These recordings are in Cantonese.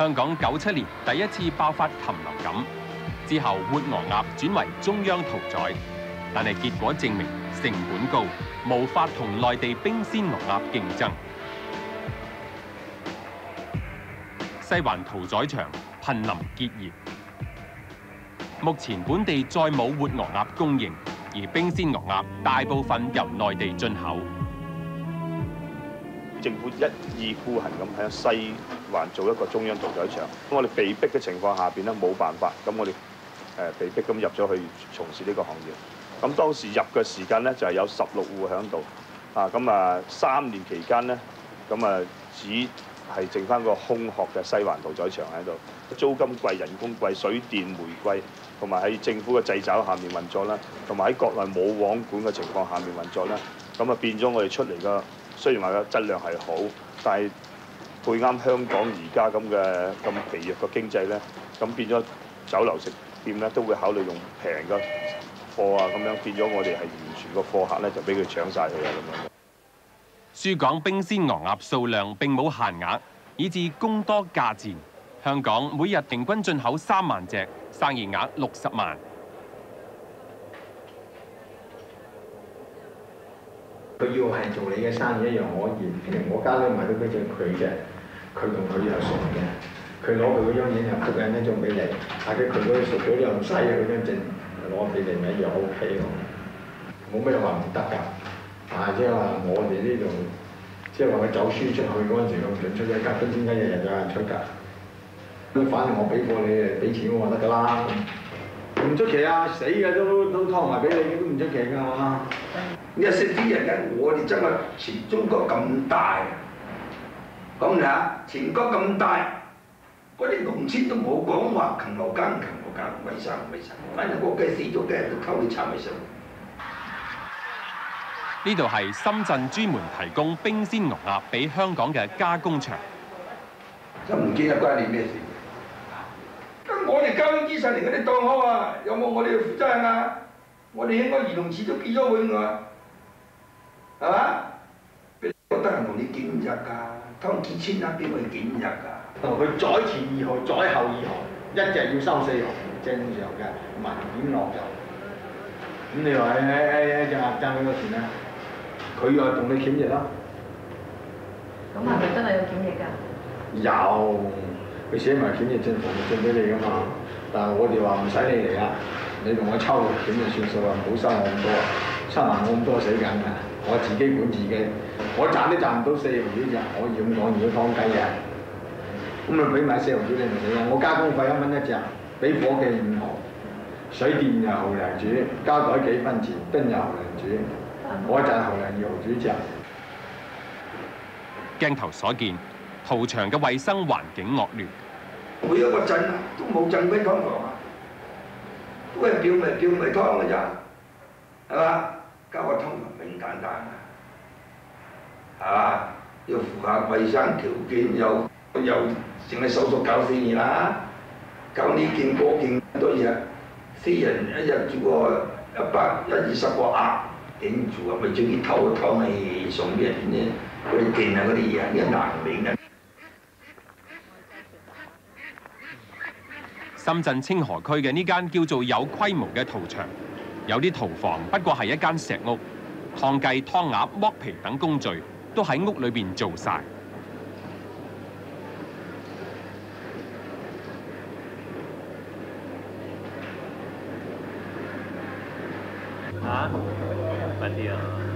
香港97年第一次爆發禽流感，之後活鵝鴨轉為中央屠宰，但係結果證明成本高，無法同內地冰鮮鵝鴨競爭。西環屠宰場瀕臨結業，目前本地再冇活鵝鴨供應，而冰鮮鵝鴨大部分由內地進口。 政府一意孤行咁喺西環做一個中央屠宰場，我哋被逼嘅情況下邊咧冇辦法，咁我哋被逼咁入咗去從事呢個行業。咁當時入嘅時間咧就係有16戶喺度，咁3年期間咧，咁只係剩翻個空殼嘅西環屠宰場喺度，租金貴、人工貴、水電煤貴，同埋喺政府嘅掣肘下面運作啦，同埋喺國內冇網管嘅情況下面運作啦，咁變咗我哋出嚟嘅。雖然話個質量係好，但係配啱香港而家咁疲弱嘅經濟咧，咁變咗酒樓食店咧都會考慮用平嘅貨啊，咁樣變咗我哋係完全個貨客咧就俾佢搶晒佢啊咁樣。 輸港冰鮮鵝鴨數量並冇限額，以致供多價戰。香港每日平均進口3萬隻，生意額60萬。 佢要係做你嘅生意一樣可以，譬如我家咧買到嗰隻佢嘅，佢同佢又熟嘅，佢攞佢嗰張影又複印一張俾你，或者佢嗰啲熟咗啲又唔使嘅嗰張證攞俾你咪一樣 OK 喎，冇咩話唔得㗎。即係話我哋呢度，即係話佢走輸出去嗰陣時，佢唔準出一間冰鮮雞，日日有人出㗎。咁反正我俾貨你，俾錢我就得㗎啦。唔出奇啊，死嘅都劏埋俾你，都唔出奇㗎嘛。 你識啲人咧，我哋真係全中國咁大，咁你啊，全國咁大，嗰啲農村都冇講話禽流感，衞生，反正個雞死咗嘅都溝你炒衞生。 呢度係深圳專門提供冰鮮鵝鴨俾香港嘅加工場。 真唔記得關你咩事？咁我哋交通資訊嚟嗰啲檔口啊，有冇我哋負責任啊？我哋應該兒童池都結咗會㗎，係嘛？我得閒同你檢疫㗎，偷幾千蚊俾我哋檢疫㗎。 佢宰前2號，宰後2號，一隻要收4毫，正常嘅文件落就。咁你話一隻鴨爭幾多錢啊？佢又同你檢疫咯。 咁係咪真係有檢疫㗎？ 有，佢寫埋檢疫證同證俾你㗎嘛。但係我哋話唔使你嚟啊，你同我抽檢就算數啦，唔好收我咁多，收埋我咁多死緊㗎。我自己管自己，我賺都賺唔到4毫紙咋，可以咁講。如果劏雞嘅，咁咪俾埋4毫紙你咪死啦。我加工費1蚊一隻，俾伙計5毫，水電又毫零煮，膠袋幾分錢，燈又毫零煮，我賺毫零2毫紙隻。 鏡頭所見，屠場嘅衞生環境惡劣。 每一個鎮都冇正規湯房啊，都係吊咪湯㗎咋，係嘛？交個湯房並唔簡單啊，係嘛？要符合衞生條件，又淨係手術搞4年啦，搞呢件嗰件多嘢，4人一日煮個120個鴨頂住啊！咪最緊偷係送俾人咧，嗰啲電啊嗰啲嘢，一難明啊！ 深圳清河區嘅呢間叫做有規模嘅屠場，有啲屠房不過係一間石屋，劏雞、劏鴨、剝皮等工序都喺屋裏邊做晒。 快啲啊！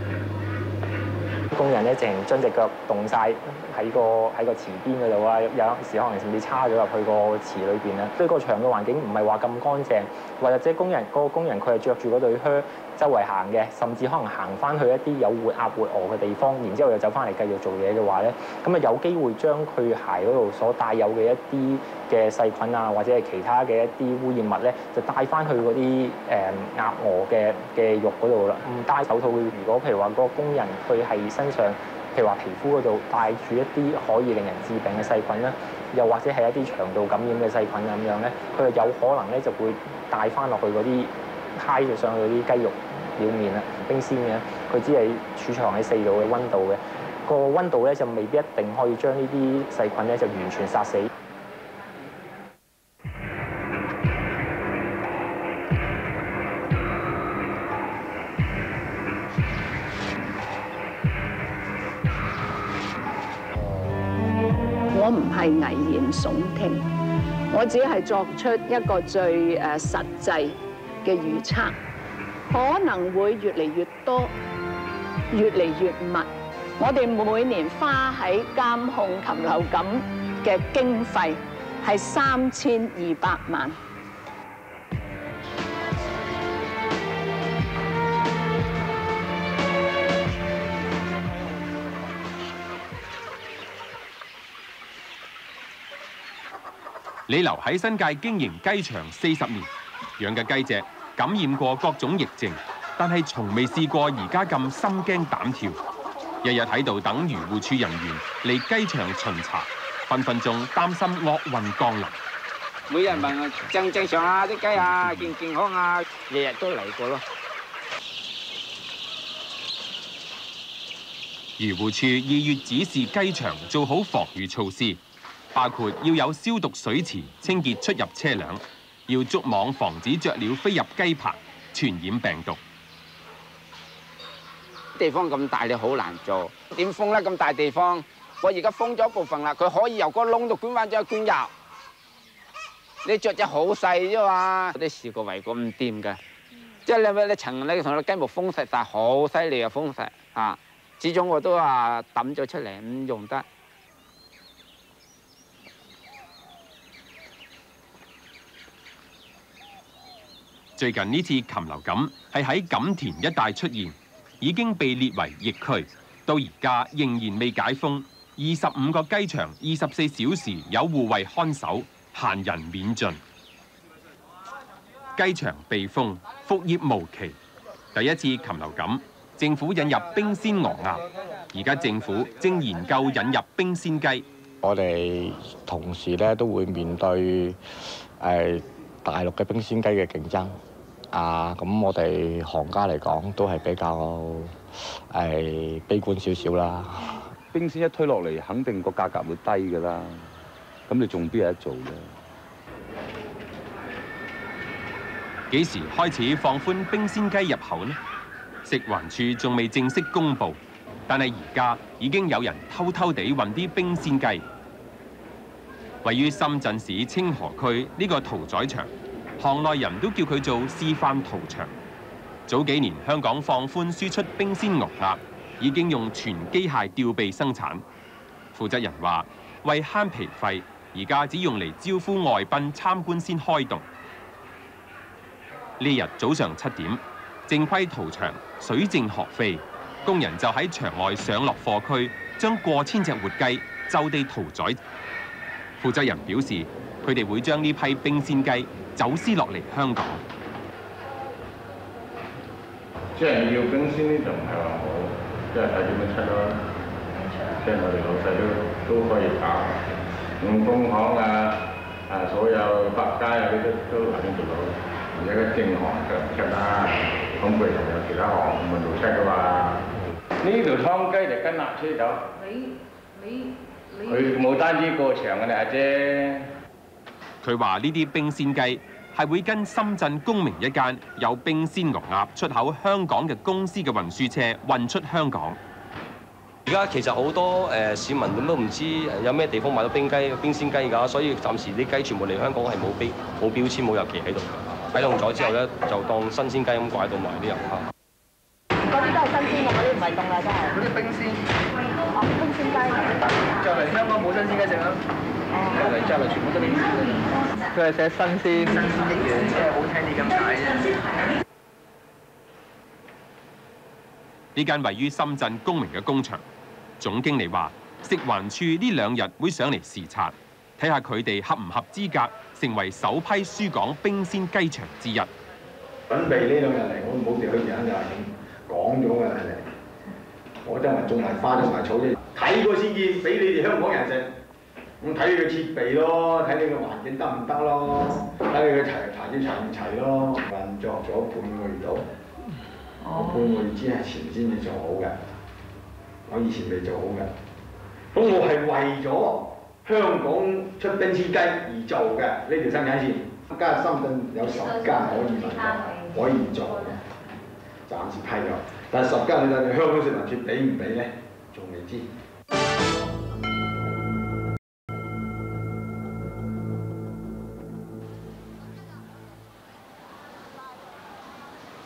工人咧，淨將隻腳凍晒喺個池邊嗰度啊！有時可能甚至叉咗入去個池裏邊啦。對個場嘅環境唔係話咁乾淨，或者工人佢係着住嗰對靴周圍行嘅，甚至可能行翻去一啲有活鴨活鵝嘅地方，然之後又走翻嚟繼續做嘢嘅話咧，咁啊有機會將佢鞋嗰度所帶有嘅一啲嘅細菌啊，或者係其他嘅一啲污染物咧，就帶翻去嗰啲鴨鵝嘅肉嗰度啦。唔戴手套，如果譬如話個工人佢係身上譬如話皮膚嗰度帶住一啲可以令人致病嘅細菌啦，又或者係一啲腸道感染嘅細菌咁樣咧，佢有可能咧就會帶翻落去嗰啲揩咗上去嗰啲雞肉表面啦，冰鮮嘅，佢只係儲藏喺4度嘅溫度嘅，個溫度咧就未必一定可以將呢啲細菌咧就完全殺死。 唔係危言聳聽，我只係作出一個最實際嘅預測，可能會越嚟越多，越嚟越密。我哋每年花喺監控禽流感嘅經費係3200萬。 李劉喺新界經營雞場40年，養嘅雞隻感染過各種疫症，但係從未試過而家咁心驚膽跳。日日喺度等漁護署人員嚟雞場巡查，分分鐘擔心惡運降臨。 每日問正唔正常啊？啲雞啊，健唔健康啊？日日都嚟過咯。 漁護署2月指示雞場做好防禦措施。包括要有消毒水池清潔出入車輛，要築網防止雀鳥飛入雞棚傳染病毒。 地方咁大，你好難做，點封咧？咁大地方，我而家封咗部分啦，佢可以由個窿度捐翻咗捐入。你雀仔好細啫嘛，啲試過圍過唔掂嘅，即係你層你同個雞毛封實晒，好犀利啊封實啊！始終我都話抌咗出嚟唔用得。 最近呢次禽流感係喺錦田一帶出現，已經被列為疫區，到而家仍然未解封。25個雞場24小時有護衛看守，閒人免進。雞場被封，復業無期。第一次禽流感，政府引入冰鮮鵝鴨，而家政府正研究引入冰鮮雞。 我哋同時咧都會面對大陸嘅冰鮮雞嘅競爭。咁我哋行家嚟講都係比較悲觀少少啦。 冰鮮一推落嚟，肯定個價格會低㗎啦。咁你仲邊有得做咧？ 幾時開始放寬冰鮮雞入口呢？食環署仲未正式公布，但係而家已經有人偷偷地運啲冰鮮雞。位於深圳市清河區呢個屠宰場，行內人都叫佢做示範屠場。早幾年香港放寬輸出冰鮮鵝鴨，已經用全機械吊臂生產。負責人話：為慳皮費，而家只用嚟招呼外賓參觀先開動。呢日早上7點，正規屠場水靜河飛，工人就喺場外上落貨區，將過千隻活雞就地屠宰。負責人表示，佢哋會將呢批冰鮮雞走私落嚟香港。 即係要冰鮮呢，就唔係話好，即係睇點樣出咯。即係我哋老細都可以搞，用工行所有百佳呢啲都能夠做到。而家嘅正行就唔出啦，咁佢仲有其他行唔係做出噶嘛？呢條湯雞就跟納車走。佢冇單止過場嘅阿姐。 佢話呢啲冰鮮雞係會跟深圳公明一間有冰鮮鵝鴨出口香港嘅公司嘅運輸車運出香港。 而家其實好多市民咁都唔知有咩地方買到冰鮮雞㗎，所以暫時啲雞全部嚟香港係冇標籤冇日期喺度。啟動咗之後咧，就當新鮮雞咁掛喺度賣啲遊客。 嗰啲都係新鮮嘅，嗰啲唔係凍啦，真係。 嗰啲冰鮮。 哦，冰鮮雞。 就嚟香港冇新鮮雞食啦。嚟之後全部都冰鮮。佢係寫新鮮益養，即係好聽啲咁解啫。 呢間位於深圳公明嘅工場，總經理話：食環署呢2日會上嚟視察，睇下佢哋合唔合資格成為首批輸港冰鮮雞場之一。 準備呢2日嚟，我冇地去揀就係講咗㗎嚟。我真係種埋花種埋草啫，睇過先見，俾你哋香港人食。咁睇你嘅設備咯，睇你嘅環境得唔得咯，睇你嘅牌子齊唔齊咯。運作咗半個月到，我半個月之前先至做好嘅，我以前未做好嘅。咁我係為咗香港出冰鮮雞而做嘅呢條生產線。加入深圳有10間可以做嘅，暫時批咗。但係10間你香港食環署俾唔俾咧，仲未知。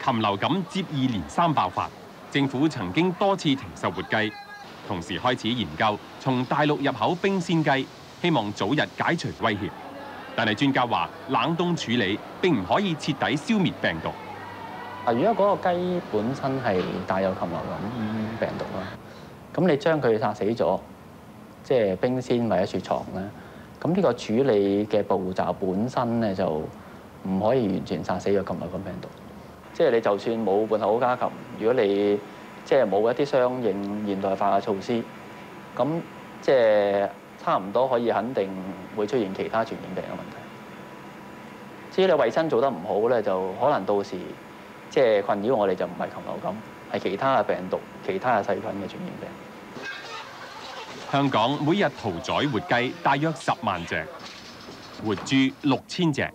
禽流感接二連三爆發，政府曾經多次停售活雞，同時開始研究從大陸入口冰鮮雞，希望早日解除威脅。但係專家話，冷凍處理並唔可以徹底消滅病毒。 如果嗰個雞本身係帶有禽流感病毒啦，咁你將佢殺死咗，即係冰鮮或者雪藏咧，咁呢個處理嘅步驟本身咧就唔可以完全殺死咗禽流感病毒。即係你就算冇換口家禽，如果你即係冇一啲相應現代化嘅措施，咁即係差唔多可以肯定會出現其他傳染病嘅問題。至於你衞生做得唔好咧，就可能到時即係困擾我哋就唔係禽流感，係其他嘅病毒、其他嘅細菌嘅傳染病。 香港每日屠宰活雞大約10萬隻，活豬6000隻。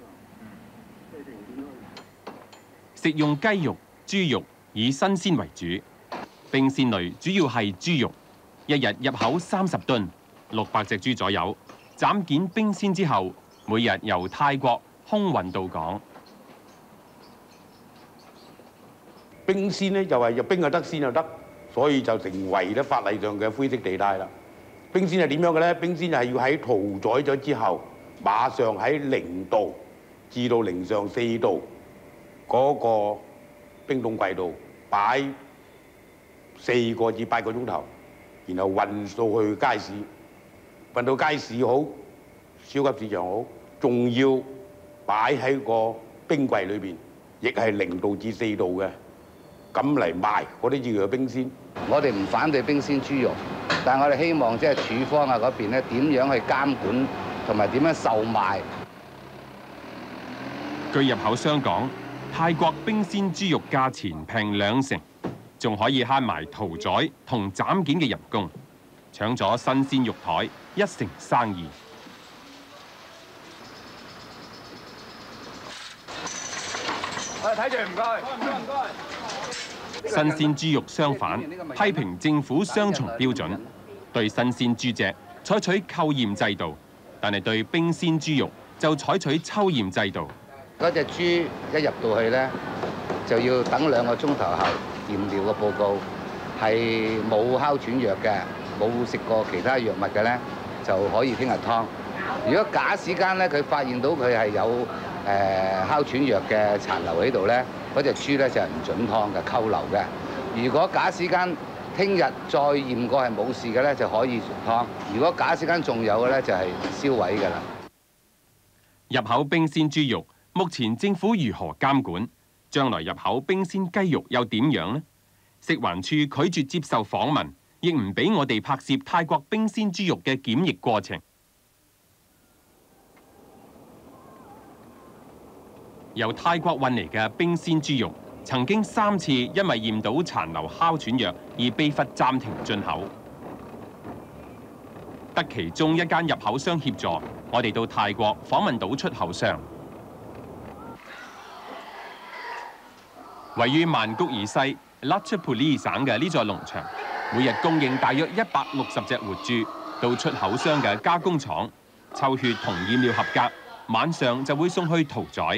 食用雞肉、豬肉以新鮮為主，冰鮮類主要係豬肉，一日入口30噸，600隻豬左右。斬件冰鮮之後，每日由泰國空運到港。 冰鮮咧就係入冰又得，鮮又得，所以就成為咧法例上嘅灰色地帶啦。冰鮮係點樣嘅咧？冰鮮就係要喺屠宰咗之後，馬上喺0度至到零上4度嗰個冰凍櫃度擺4個至8個鐘頭，然後運到去街市，運到街市好，超級市場好，仲要擺喺個冰櫃裏邊，亦係0度至4度嘅。咁嚟賣嗰啲叫做冰鮮。 我哋唔反對冰鮮豬肉，但係我哋希望即係處方啊嗰邊咧點樣去監管同埋點樣售賣。 據入口商講，泰國冰鮮豬肉價錢平20%，仲可以慳埋屠宰同斬件嘅人工，搶咗新鮮肉台1成生意。 睇住唔該，唔該。 新鮮豬肉相反，批評政府雙重標準，對新鮮豬隻採取扣驗制度，但係對冰鮮豬肉就採取抽驗制度。 嗰隻豬一入到去咧，就要等2個鐘頭後驗尿嘅報告，係冇哮喘藥嘅，冇食過其他藥物嘅咧，就可以聽日劏。如果假時間咧，佢發現到佢係有哮喘藥嘅殘留喺度咧，嗰隻豬咧就係唔準劏嘅，扣留嘅。如果假時間聽日再驗過係冇事嘅咧，就可以劏；如果假時間仲有嘅咧，就係燒毀㗎啦。 入口冰鮮豬肉，目前政府如何監管？將來入口冰鮮雞肉又點樣呢？食環署拒絕接受訪問，亦唔俾我哋拍攝泰國冰鮮豬肉嘅檢疫過程。由泰國運嚟嘅冰鮮豬肉，曾經3次因為驗到殘留哮喘藥而被罰暫停進口。得其中一間入口商協助，我哋到泰國訪問到出口商。位於曼谷以西 Ratchaburi 省嘅呢座農場，每日供應大約160隻活豬到出口商嘅加工廠，抽血同驗尿合格，晚上就會送去屠宰。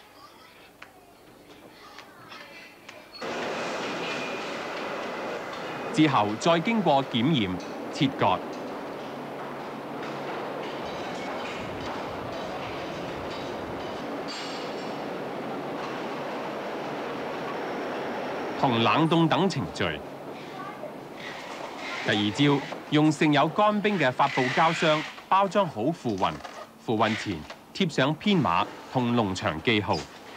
之後再經過檢驗、切割。同冷凍等程序。第2朝，用盛有乾冰嘅發泡膠箱包裝好付運，付運前貼上編碼同農場記號。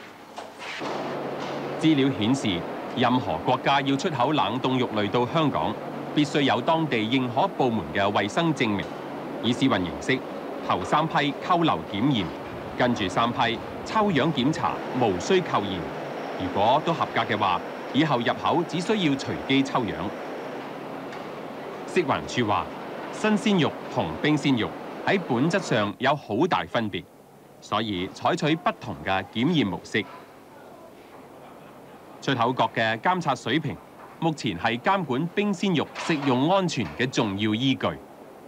資料顯示，任何國家要出口冷凍肉類到香港，必須有當地認可部門嘅衛生證明，以試運形式，頭3批扣留檢驗，跟住3批抽樣檢查，無需扣驗。如果都合格嘅話，以後入口只需要隨機抽樣。食環署話，新鮮肉同冰鮮肉喺本質上有好大分別，所以採取不同嘅檢驗模式。出口國嘅監察水平，目前係監管冰鮮肉食用安全嘅重要依據。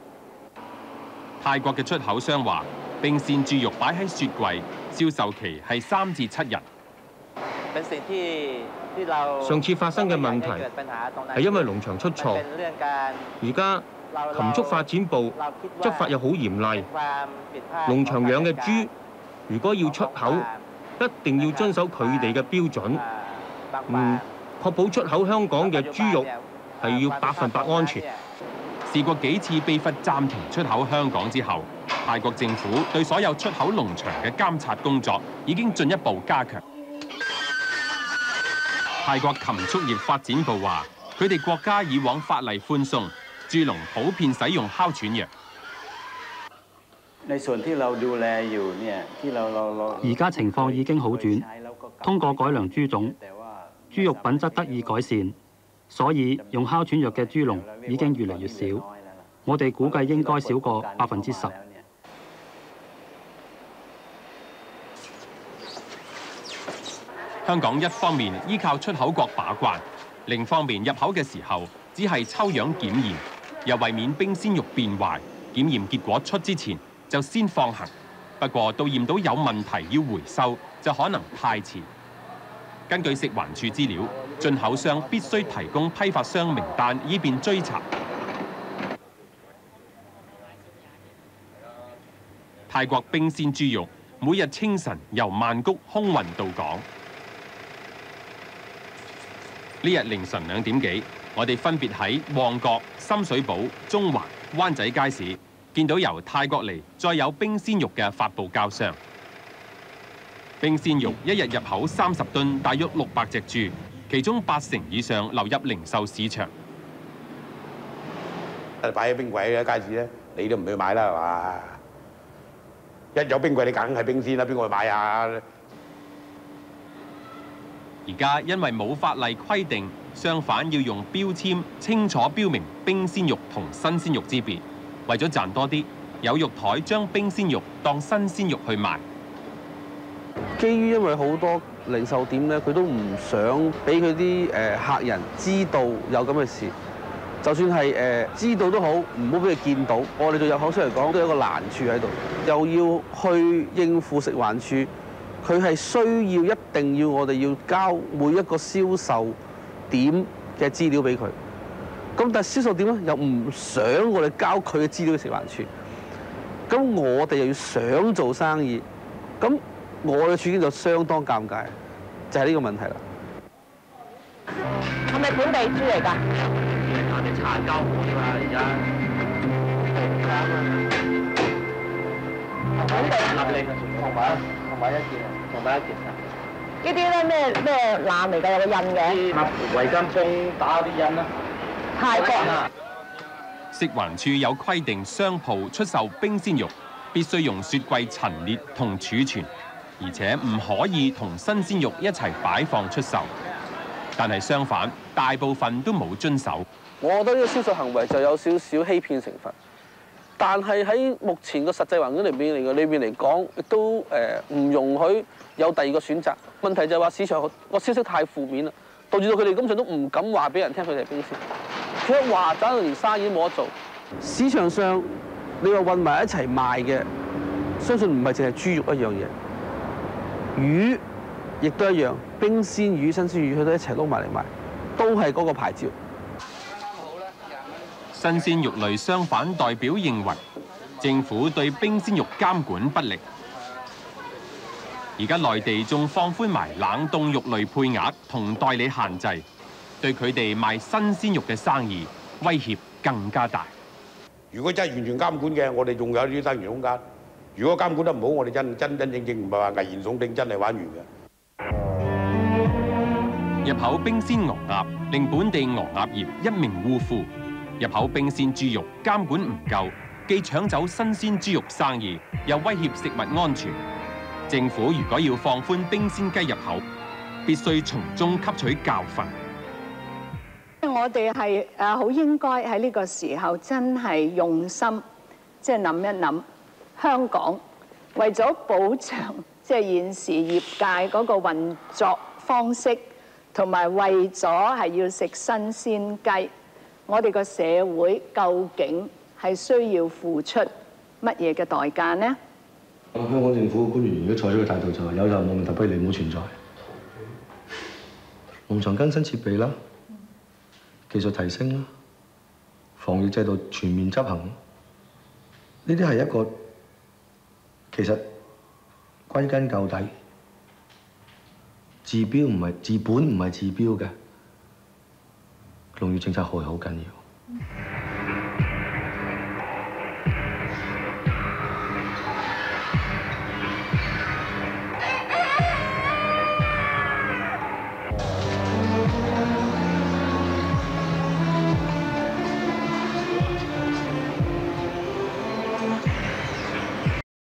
泰國嘅出口商話，冰鮮豬肉擺喺雪櫃，銷售期係3至7日。 上次發生嘅問題係因為農場出錯，而家禽畜發展部執法又好嚴厲，農場養嘅豬如果要出口，一定要遵守佢哋嘅標準，確保出口香港嘅豬肉係要100%安全。 試過幾次被罰暫停出口香港之後，泰國政府對所有出口農場嘅監察工作已經進一步加強。泰國禽畜業發展部話，佢哋國家以往法例寬鬆，豬農普遍使用哮喘藥。 而家情況已經好轉，通過改良豬種，豬肉品質得以改善，所以用哮喘藥嘅豬農已經越嚟越少。我哋估計應該少過10%。 香港一方面依靠出口國把關，另一方面入口嘅時候只係抽樣檢驗，又為免冰鮮肉變壞，檢驗結果出之前就先放行。不過到驗到有問題要回收，就可能太遲。根據食環署資料，進口商必須提供批發商名單，以便追查。泰國冰鮮豬肉每日清晨由曼谷空運到港。呢日凌晨2點幾，我哋分別喺旺角、深水埗、中環、灣仔街市見到由泰國嚟再有冰鮮肉嘅發布交箱。冰鮮肉一日入口30噸，大約600隻豬，其中80%以上流入零售市場。 擺喺冰櫃嘅街市咧，你都唔去買啦，係嘛？一有冰櫃，你梗係冰鮮啦，邊個去買啊？ 而家因為冇法例規定，商販要用標籤清楚標明冰鮮肉同新鮮肉之別。為咗賺多啲，有肉台將冰鮮肉當新鮮肉去賣。 基於因為好多零售店咧，佢都唔想俾佢啲客人知道有咁嘅事。就算係知道都好，唔好俾佢見到。我哋對入口商嚟講都有一個難處喺度，又要去應付食環署，佢係需要一定要我哋要交每一個銷售點嘅資料俾佢。咁但係銷售點咧又唔想我哋交佢嘅資料俾食環署。咁我哋又要想做生意，咁我嘅處境就相當尷尬，就係呢個問題啦。 係咪本地豬嚟㗎？ 我哋查交貨㗎嘛，而家本地立令同埋一件。 呢啲咧咩攬嚟㗎？有個印嘅。 圍巾封打啲印啦。 泰國啊！ 食環署有規定，商鋪出售冰鮮肉必須用雪櫃陳列同儲存，而且唔可以同新鮮肉一齊擺放出售。但係相反，大部分都冇遵守。 我覺得呢個銷售行為就有少少欺騙成分，但係喺目前個實際環境裏邊嚟講，亦都唔容許有第二個選擇。問題就係話市場個消息太負面啦，導致到佢哋根本上都唔敢話俾人聽佢哋係冰鮮。佢一話，搞到連生意都冇得做。市場上你話混埋一齊賣嘅，相信唔係淨係豬肉一樣嘢，魚亦都一樣，冰鮮魚、新鮮魚佢都一齊撈埋嚟賣，都係嗰個牌照。 新鮮肉類商販代表認為，政府對冰鮮肉監管不力。而家內地仲放寬埋冷凍肉類配額同代理限制，對佢哋賣新鮮肉嘅生意威脅更加大。 如果真係完全監管嘅，我哋仲有啲生存空間；如果監管得唔好，我哋真正唔係話危言聳聽，真係玩完嘅。 入口冰鮮鵝鴨令本地鵝鴨業一命嗚呼，入口冰鮮豬肉監管唔夠，既搶走新鮮豬肉生意，又威脅食物安全。政府如果要放寬冰鮮雞入口，必須從中吸取教訓。 我哋係好應該喺呢個時候真係用心，即係諗一諗香港為咗保障即係現時業界嗰個運作方式，同埋為咗係要食新鮮雞，我哋個社會究竟係需要付出乜嘢嘅代價呢？ 香港政府官員如果採取嘅態度就係有就冇問題，不如你唔好存在。 農場更新設備啦，技術提升啦，防疫制度全面執行，呢啲係一個其實歸根究底，治標唔係治本，唔係治標嘅農業政策係好緊要。